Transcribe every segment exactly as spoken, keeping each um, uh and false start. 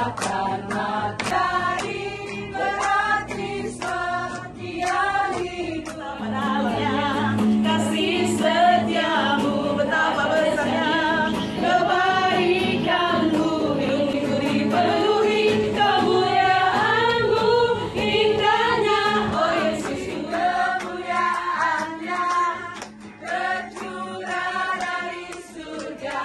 akan mati. Dari berarti setia hidup. Padahal kasih setiamu betapa besarnya kebaikanmu, hidupku dipenuhi kemuliaanmu, indahnya oh Yesus, kemuliaannya tercurah dari surga,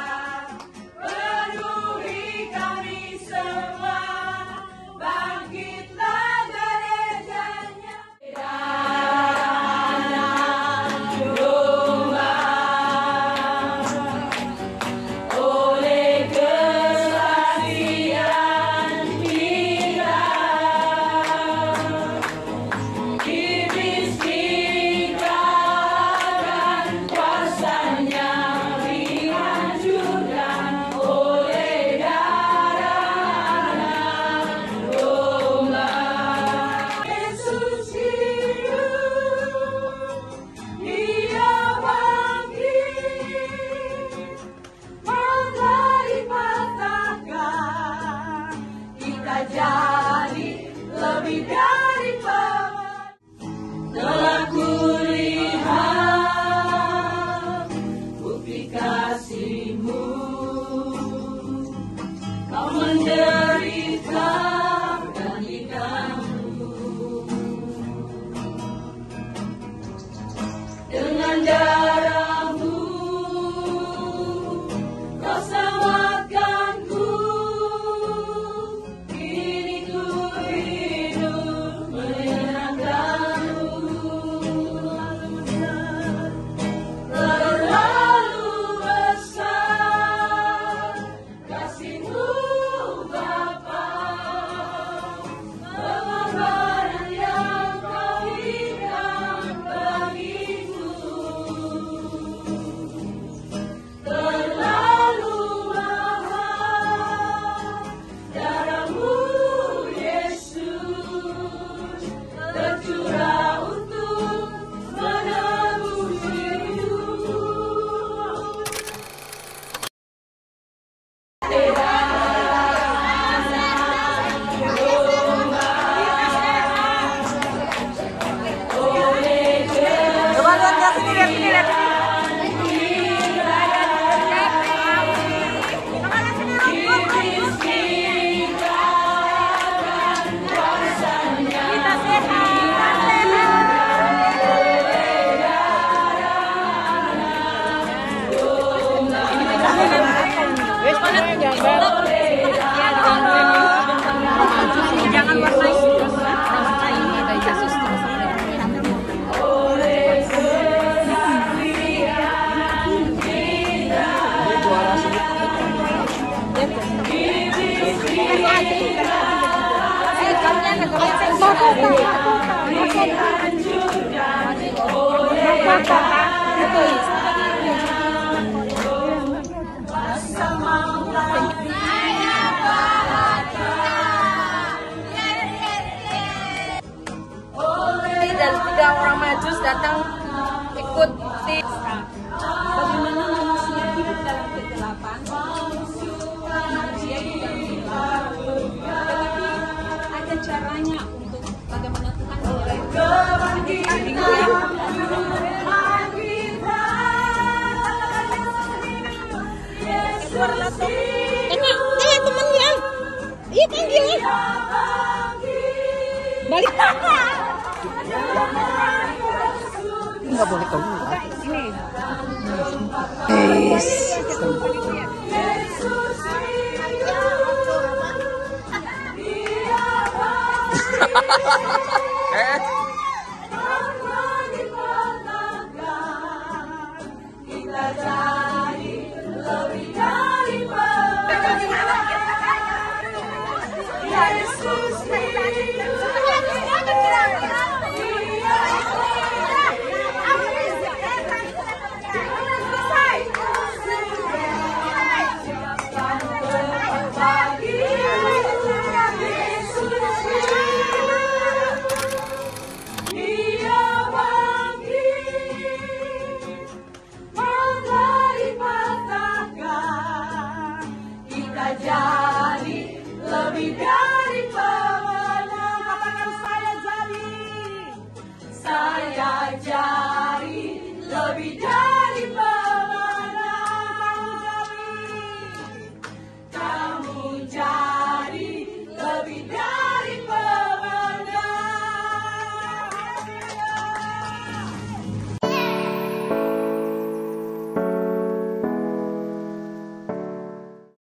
penuhi kami semua, bangkitlah gerejanya. Oleh kesaksian kita, iblis dikalahkan, kuasanya dihancurkan oleh darah anak domba. Yesus hidup, Dia bangkit, mata dipatahkan, kita jadi lebih dari pemenang. Telah kulihat bukti kasih-Mu, Kau menderita gantikanku. Dengan darah-Mu Kau selamatkanku. Kini ku hidup menyenangkan-Mu. Terlalu besar kasih-Mu Bapa, pengorbanan yang Kau berikan bagiku. Terlalu mahal darah-Mu Yesus, tercurah untuk menebus hidup. Coba lihat lihat sini, lihat sini, lihat sini. Jangan warnai Yesus terus. Dan tiga orang Majus datang ikut di bagaimana manusia hidup dalam kegelapan, manusia hidup dalam kegelapan, tetapi ada caranya untuk bagaimana Tuhan Enak, eh temennya, iya panggil, balik. Nggak boleh keluar. Ini. Yes. Eh. Kita jadi lebih dari Yesus jadi lebih dari pemenang. Katakan saya jadi, saya jadi.